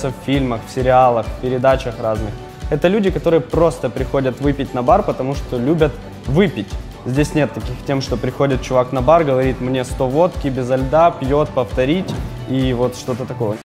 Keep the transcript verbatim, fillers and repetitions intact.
снимаются в фильмах, в сериалах, в передачах разных. Это люди, которые просто приходят выпить на бар, потому что любят выпить. Здесь нет таких тем, что приходит чувак на бар, говорит мне сто водки без льда, пьет, повторить и вот что-то такое.